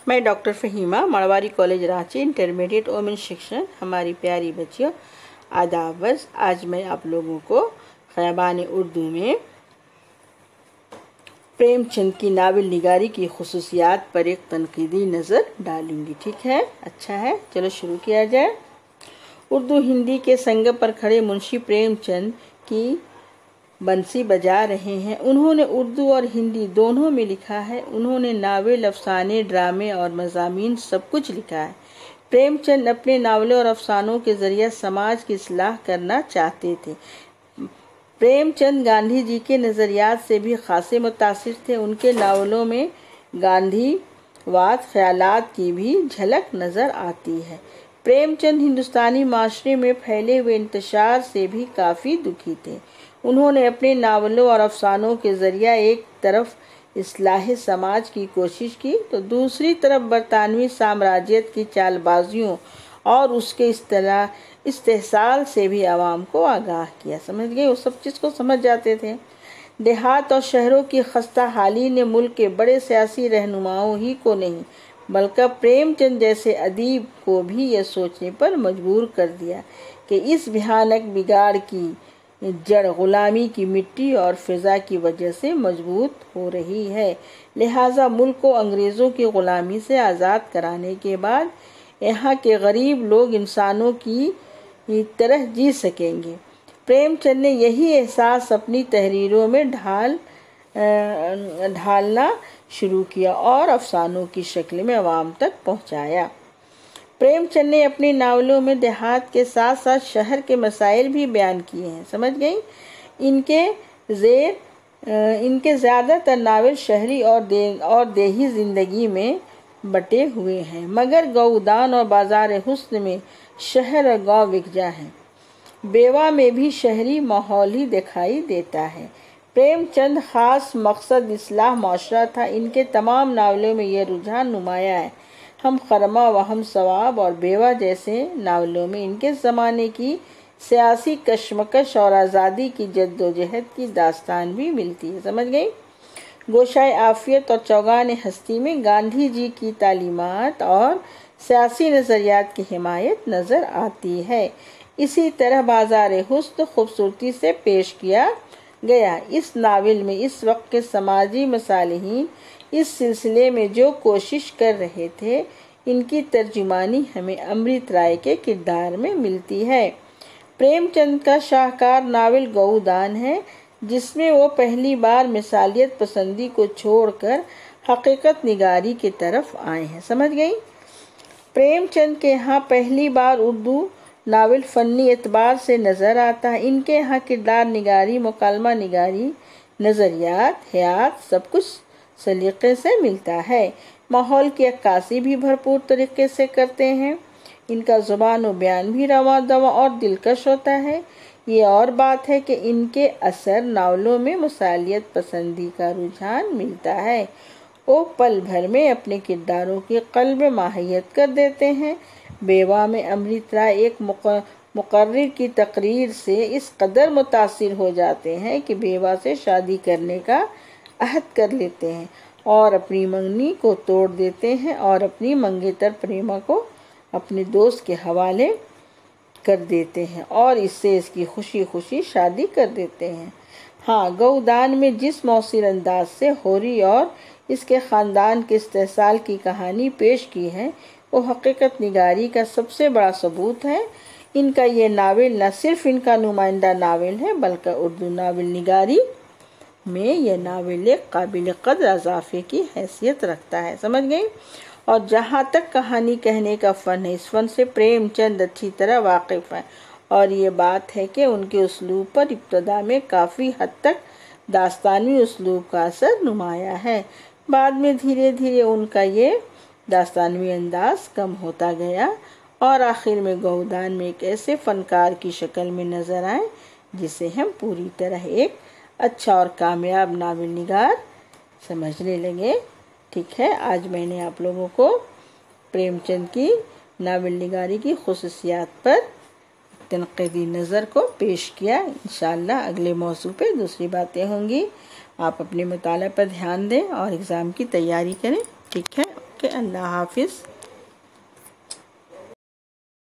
मैं doctor Fahima, Marwari college Ranchi, intermediate women section. हमारी प्यारी बच्चियों, आदाब। आज मैं आप लोगों को ख़याबान उर्दू में प्रेमचंद की नावल निगारी की खुसूसियात पर एक तनकीदी नज़र डालूंगी। ठीक है, अच्छा है, चलो शुरू किया जाए। उर्दू हिंदी के संग पर खड़े मुंशी प्रेमचंद की बंसी बजा रहे हैं। उन्होंने उर्दू और हिंदी दोनों में लिखा है। उन्होंने नावल, अफसाने, ड्रामे और मज़ामीन सब कुछ लिखा है। प्रेमचंद अपने नावलों और अफसानों के ज़रिए समाज की इस्लाह करना चाहते थे। प्रेमचंद गांधी जी के नज़रियात से भी खासे मुतासिर थे। उनके नावलों में गांधीवाद ख्यालात की भी झलक नज़र आती है। प्रेमचंद हिंदुस्तानी माशरे में फैले हुए इंतशार से भी काफ़ी दुखी थे। उन्होंने अपने नावलों और अफसानों के ज़रिए एक तरफ इस्लाह समाज की कोशिश की तो दूसरी तरफ बरतानवी साम्राज्यत की चालबाजियों और उसके इस्तेहसाल से भी आवाम को आगाह किया। समझ गए, वो सब चीज़ को समझ जाते थे। देहात और शहरों की खस्ता हाली ने मुल्क के बड़े सियासी रहनुमाओं ही को नहीं बल्कि प्रेमचंद जैसे अदीब को भी यह सोचने पर मजबूर कर दिया कि इस भयानक बिगाड़ की जड़ गुलामी की मिट्टी और फिजा की वजह से मजबूत हो रही है। लिहाजा मुल्क को अंग्रेज़ों की गुलामी से आज़ाद कराने के बाद यहाँ के गरीब लोग इंसानों की तरह जी सकेंगे। प्रेमचंद ने यही एहसास अपनी तहरीरों में ढालना शुरू किया और अफसानों की शक्ल में अवाम तक पहुँचाया। प्रेमचंद ने अपने नावलों में देहात के साथ साथ शहर के मसाइल भी बयान किए हैं। समझ गई, इनके ज़्यादातर नावल शहरी और देही ज़िंदगी में बटे हुए हैं, मगर गौदान और बाजार हुस्न में शहर और गांव विकजा हैं। बेवा में भी शहरी माहौल ही दिखाई देता है। प्रेमचंद ख़ास मकसद इस्लाह माशरा था। इनके तमाम नावलों में यह रुझान नुमाया है। हम खरमा व हम सवाब और बेवा जैसे नावलों में इनके ज़माने की सियासी कशमकश और आज़ादी की जद्दोजहद की दास्तान भी मिलती है। समझ गई। गोशाए आफियत और चौगान हस्ती में गांधी जी की तालीमात और सियासी नज़रियात की हिमायत नज़र आती है। इसी तरह बाजार हुस्न खूबसूरती से पेश किया गया। इस नावल में इस वक्त के समाजी मसालिहीन इस सिलसिले में जो कोशिश कर रहे थे, इनकी तर्जुमानी हमें अमृत राय के किरदार में मिलती है। प्रेमचंद का शाहकार नावल गौदान है, जिसमें वो पहली बार मिसालियत पसंदी को छोड़कर हकीकत निगारी की तरफ आए हैं। समझ गई। प्रेमचंद के यहाँ पहली बार उर्दू नावल फ़नी एतबार से नज़र आता है। इनके यहाँ किरदार निगारी, मुकालमा निगारी, नज़रियात, हयात सब कुछ सलीक़े से मिलता है। माहौल की अक्कासी भी भरपूर तरीके से करते हैं। इनका ज़ुबान व बयान भी रवा दवा और दिलकश होता है। ये और बात है कि इनके असर नावलों में मुसालियत पसंदी का रुझान मिलता है। वो पल भर में अपने किरदारों की क़ल्ब माहियत कर देते हैं। बेवा में अमृत राय एक मुकर्रिर की तकरीर से इस कदर मुतासिर हो जाते हैं कि बेवा से शादी करने का अहद कर लेते हैं और अपनी मंगनी को तोड़ देते हैं और अपनी मंगेतर प्रेमा को अपने दोस्त के हवाले कर देते हैं और इससे इसकी खुशी खुशी शादी कर देते हैं। हाँ, गौदान में जिस मौसीर अंदाज से होरी और इसके ख़ानदान के इस्तेहसाल की कहानी पेश की है, वो हकीकत निगारी का सबसे बड़ा सबूत है। इनका ये नावल न सिर्फ इनका नुमाइंदा नावल है, बल्कि उर्दू नावल निगारी में यह नावल एक काबिल क़द्र इज़ाफ़े की हैसियत रखता है। समझ गई। और जहाँ तक कहानी कहने का फ़न है, इस फ़न से प्रेमचंद अच्छी तरह वाकिफ़ है और ये बात है कि उनके उसलूब पर इब्तदा में काफ़ी हद तक दास्तानी उसलूब का असर नुमाया है। बाद में धीरे धीरे उनका ये दास्तानवी अंदाज कम होता गया और आखिर में गौदान में एक ऐसे फ़नकार की शक्ल में नज़र आए जिसे हम पूरी तरह एक अच्छा और कामयाब नावल निगार समझने लगे। ठीक है, आज मैंने आप लोगों को प्रेमचंद की नावल निगारी की खुसूसियात पर तनक़ीदी नज़र को पेश किया। इंशाअल्लाह अगले मौज़ू पे दूसरी बातें होंगी। आप अपने मुताला पर ध्यान दें और एग्ज़ाम की तैयारी करें। ठीक है। اللہ حافظ.